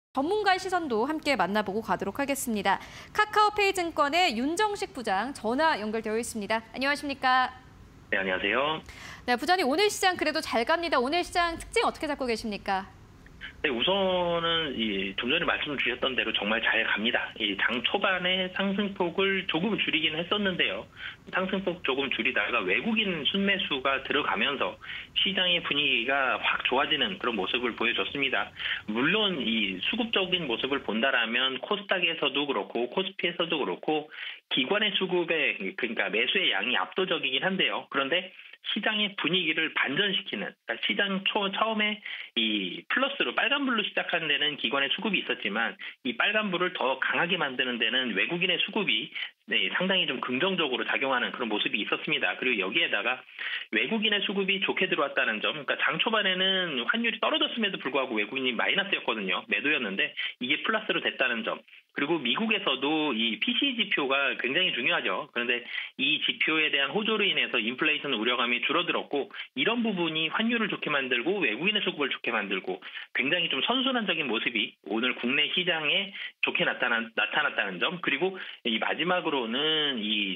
전문가의 시선도 함께 만나보고 가도록 하겠습니다. 카카오페이 증권의 윤정식 부장 전화 연결되어 있습니다. 안녕하십니까? 네, 안녕하세요. 네, 부장님 오늘 시장 그래도 잘 갑니다. 오늘 시장 특징 어떻게 잡고 계십니까? 네, 우선은 좀 전에 말씀 주셨던 대로 정말 잘 갑니다. 장 초반에 상승폭을 조금 줄이긴 했었는데요. 상승폭 조금 줄이다가 외국인 순매수가 들어가면서 시장의 분위기가 확 좋아지는 그런 모습을 보여줬습니다. 물론 이 수급적인 모습을 본다라면 코스닥에서도 그렇고 코스피에서도 그렇고 기관의 수급의 그러니까 매수의 양이 압도적이긴 한데요. 그런데 시장의 분위기를 반전시키는, 그러니까 시장 처음에 이 플러스로 빨간불로 시작한 데는 기관의 수급이 있었지만 이 빨간불을 더 강하게 만드는 데는 외국인의 수급이 상당히 좀 긍정적으로 작용하는 그런 모습이 있었습니다. 그리고 여기에다가 외국인의 수급이 좋게 들어왔다는 점, 그러니까 장 초반에는 환율이 떨어졌음에도 불구하고 외국인이 마이너스였거든요. 매도였는데 이게 플러스로 됐다는 점. 그리고 미국에서도 이 PCE 지표가 굉장히 중요하죠. 그런데 이 지표에 대한 호조로 인해서 인플레이션 우려감이 줄어들었고 이런 부분이 환율을 좋게 만들고 외국인의 수급을 좋게 만들고 굉장히 좀 선순환적인 모습이 오늘 국내 시장에 좋게 나타났다는 점. 그리고 이 마지막으로는 이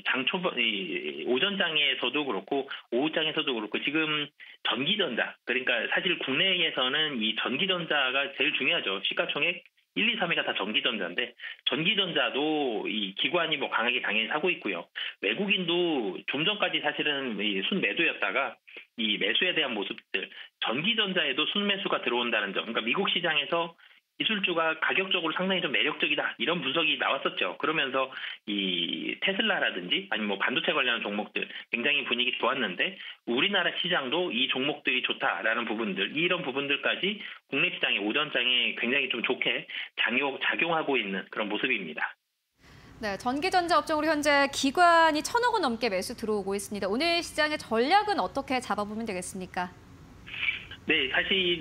오전장에서도 그렇고 오후장에서도 그렇고 지금 전기전자, 그러니까 사실 국내에서는 이 전기전자가 제일 중요하죠. 시가총액 1, 2, 3위가 다 전기전자인데 전기전자도 이 기관이 강하게 당연히 사고 있고요. 외국인도 좀 전까지 사실은 순매도였다가 이 매수에 대한 모습들, 전기전자에도 순매수가 들어온다는 점. 그러니까 미국 시장에서 기술주가 가격적으로 상당히 좀 매력적이다 이런 분석이 나왔었죠. 그러면서 이 테슬라라든지 아니면 반도체 관련한 종목들 굉장히 분위기 좋았는데 우리나라 시장도 이 종목들이 좋다라는 부분들, 이런 부분들까지 국내 시장의 오전장에 굉장히 좀 좋게 작용하고 있는 그런 모습입니다. 네, 전기전자 업종으로 현재 기관이 1,000억 원 넘게 매수 들어오고 있습니다. 오늘 시장의 전략은 어떻게 잡아보면 되겠습니까? 네, 사실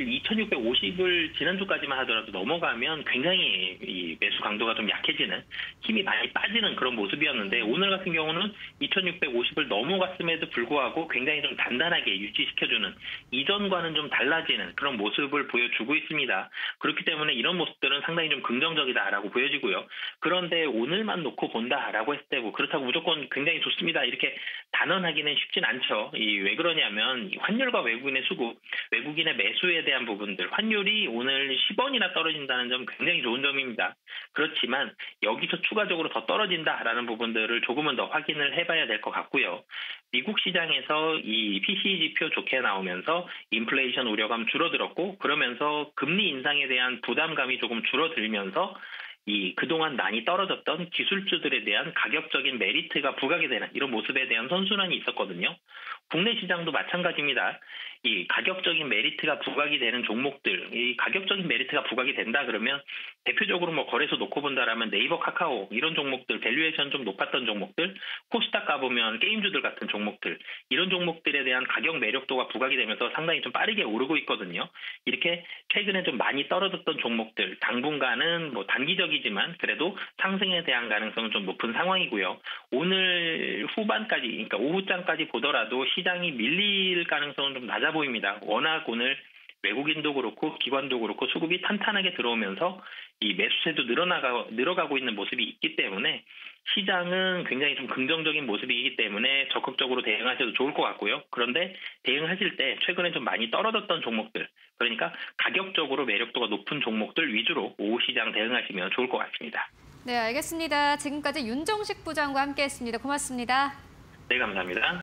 2650을 지난주까지만 하더라도 넘어가면 굉장히 이 매수 강도가 좀 약해지는, 힘이 많이 빠지는 그런 모습이었는데 오늘 같은 경우는 2650을 넘어갔음에도 불구하고 굉장히 좀 단단하게 유지시켜주는, 이전과는 좀 달라지는 그런 모습을 보여주고 있습니다. 그렇기 때문에 이런 모습들은 상당히 좀 긍정적이다라고 보여지고요. 그런데 오늘만 놓고 본다라고 했을 때 그렇다고 무조건 굉장히 좋습니다 이렇게 단언하기는 쉽진 않죠. 왜 그러냐면 환율과 외국인의 수급, 외국인의 매수에 대한 부분들, 환율이 오늘 10원이나 떨어진다는 점 굉장히 좋은 점입니다. 그렇지만 여기서 추가적으로 더 떨어진다라는 부분들을 조금은 더 확인을 해봐야 될 것 같고요. 미국 시장에서 이 PCE 지표 좋게 나오면서 인플레이션 우려감 줄어들었고 그러면서 금리 인상에 대한 부담감이 조금 줄어들면서 그동안 많이 떨어졌던 기술주들에 대한 가격적인 메리트가 부각이 되는 이런 모습에 대한 선순환이 있었거든요. 국내 시장도 마찬가지입니다. 이 가격적인 메리트가 부각이 되는 종목들, 이 가격적인 메리트가 부각이 된다 그러면 대표적으로 거래소 놓고 본다라면 네이버, 카카오 이런 종목들, 밸류에이션 좀 높았던 종목들, 코스닥 가보면 게임주들 같은 종목들, 이런 종목들에 대한 가격 매력도가 부각이 되면서 상당히 좀 빠르게 오르고 있거든요. 이렇게 최근에 좀 많이 떨어졌던 종목들, 당분간은 단기적이지만 그래도 상승에 대한 가능성은 좀 높은 상황이고요. 오늘 후반까지, 그러니까 오후장까지 보더라도 시장이 밀릴 가능성은 좀 낮아 보입니다. 워낙 오늘 외국인도 그렇고 기관도 그렇고 수급이 탄탄하게 들어오면서 이 매수세도 늘어가고 있는 모습이 있기 때문에 시장은 굉장히 좀 긍정적인 모습이기 때문에 적극적으로 대응하셔도 좋을 것 같고요. 그런데 대응하실 때 최근에 좀 많이 떨어졌던 종목들, 그러니까 가격적으로 매력도가 높은 종목들 위주로 오후 시장 대응하시면 좋을 것 같습니다. 네, 알겠습니다. 지금까지 윤정식 부장과 함께했습니다. 고맙습니다. 네, 감사합니다.